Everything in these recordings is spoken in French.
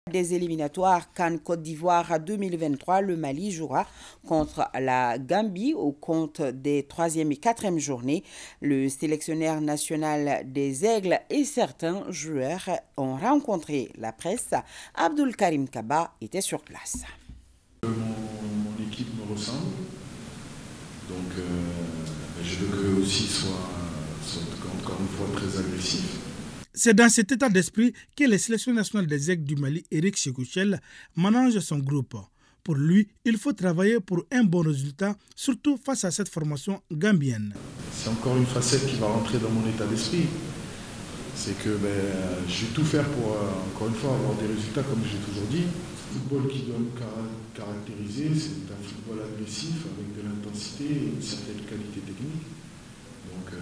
Des éliminatoires CAN Côte d'Ivoire 2023, le Mali jouera contre la Gambie au compte des 3e et 4e journées. Le sélectionneur national des Aigles et certains joueurs ont rencontré la presse. Abdul Karim Kaba était sur place. Mon équipe me ressemble, donc je veux qu'eux aussi soient encore une fois très agressifs. C'est dans cet état d'esprit que le sélectionneur national des Aigles du Mali, Eric Chekouchel, manage son groupe. Pour lui, il faut travailler pour un bon résultat, surtout face à cette formation gambienne. C'est encore une facette qui va rentrer dans mon état d'esprit. C'est que je vais tout faire pour, encore une fois, avoir des résultats comme j'ai toujours dit. Le football qui doit nous caractériser, c'est un football agressif avec de l'intensité et une certaine qualité technique. Donc,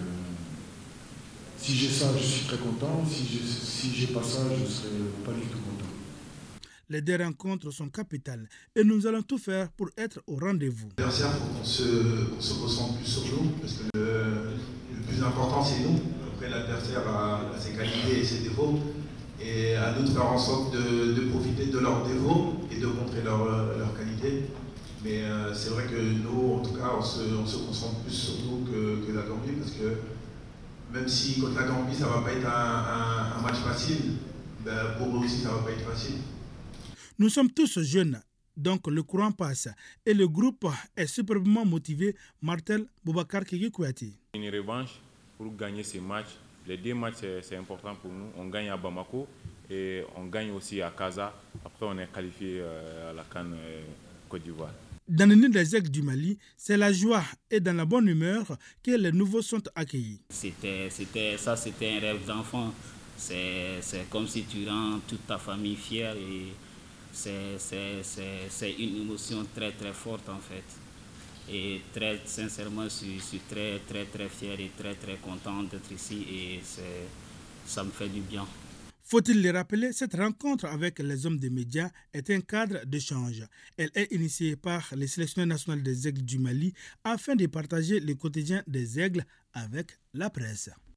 si j'ai ça, je suis très content. Si j'ai pas ça, je ne serai pas du tout content. Les deux rencontres sont capitales et nous allons tout faire pour être au rendez-vous. L'adversaire, il faut qu'on se concentre plus sur nous, parce que le plus important, c'est nous. Après, l'adversaire a ses qualités et ses défauts. Et à nous de faire en sorte de profiter de leurs défauts et de montrer leurs qualités. Mais c'est vrai que nous, en tout cas, on se concentre plus sur nous que la Gambie, parce que même si contre la Gambie, ça ne va pas être un match facile, pour eux aussi, ça ne va pas être facile. Nous sommes tous jeunes, donc le courant passe et le groupe est superbement motivé, martèle Boubacar Kéké Kouyaté. Une revanche pour gagner ces matchs. Les deux matchs, c'est important pour nous. On gagne à Bamako et on gagne aussi à Casa. Après, on est qualifié à la CAN Côte d'Ivoire. Dans le nid des Aigles du Mali, c'est la joie et dans la bonne humeur que les nouveaux sont accueillis. C'était un rêve d'enfant. C'est comme si tu rends toute ta famille fière et c'est une émotion très très forte en fait. Et très sincèrement, je suis très fier et très content d'être ici et ça me fait du bien. Faut-il le rappeler, cette rencontre avec les hommes des médias est un cadre d'échange. Elle est initiée par le sélectionneur national des Aigles du Mali afin de partager le quotidien des Aigles avec la presse.